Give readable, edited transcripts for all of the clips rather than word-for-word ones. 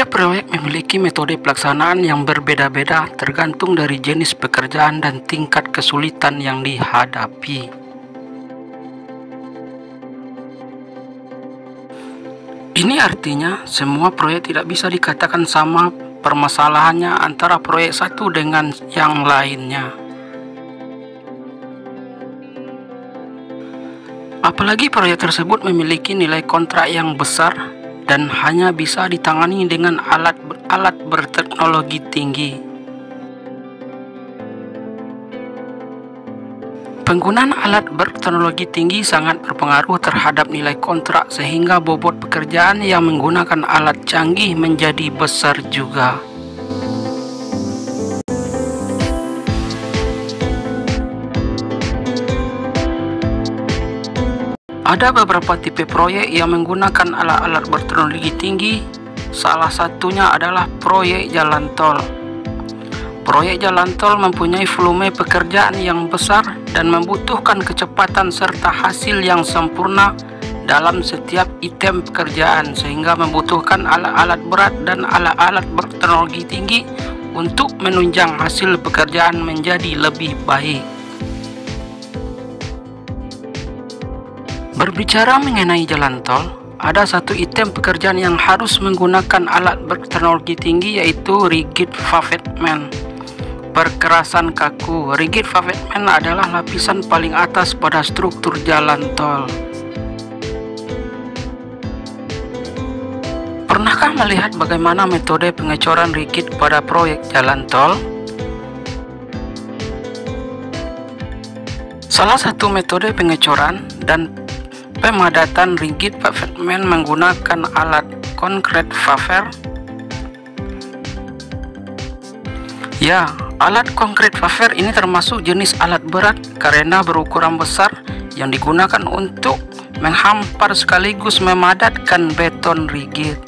Setiap proyek memiliki metode pelaksanaan yang berbeda-beda tergantung dari jenis pekerjaan dan tingkat kesulitan yang dihadapi. Ini artinya semua proyek tidak bisa dikatakan sama permasalahannya antara proyek satu dengan yang lainnya. Apalagi proyek tersebut memiliki nilai kontrak yang besar dan hanya bisa ditangani dengan alat berteknologi tinggi. Penggunaan alat berteknologi tinggi sangat berpengaruh terhadap nilai kontrak sehingga bobot pekerjaan yang menggunakan alat canggih menjadi besar juga. Ada beberapa tipe proyek yang menggunakan alat-alat berteknologi tinggi. Salah satunya adalah proyek jalan tol. Proyek jalan tol mempunyai volume pekerjaan yang besar dan membutuhkan kecepatan serta hasil yang sempurna dalam setiap item pekerjaan, sehingga membutuhkan alat-alat berat dan alat-alat berteknologi tinggi untuk menunjang hasil pekerjaan menjadi lebih baik. Berbicara mengenai jalan tol, ada satu item pekerjaan yang harus menggunakan alat berteknologi tinggi, yaitu rigid pavement. Perkerasan kaku. Rigid pavement adalah lapisan paling atas pada struktur jalan tol. Pernahkah melihat bagaimana metode pengecoran rigid pada proyek jalan tol? Salah satu metode pengecoran dan pemadatan rigid pavement menggunakan alat concrete paver. Ya, alat concrete paver ini termasuk jenis alat berat karena berukuran besar yang digunakan untuk menghampar sekaligus memadatkan beton rigid.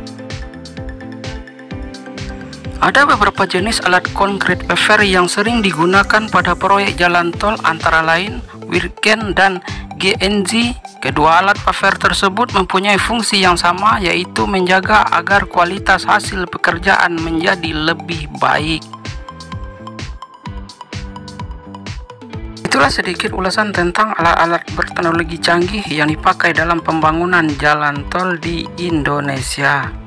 Ada beberapa jenis alat concrete paver yang sering digunakan pada proyek jalan tol, antara lain Wirken dan GNZ. Kedua alat paver tersebut mempunyai fungsi yang sama, yaitu menjaga agar kualitas hasil pekerjaan menjadi lebih baik. Itulah sedikit ulasan tentang alat-alat berteknologi canggih yang dipakai dalam pembangunan jalan tol di Indonesia.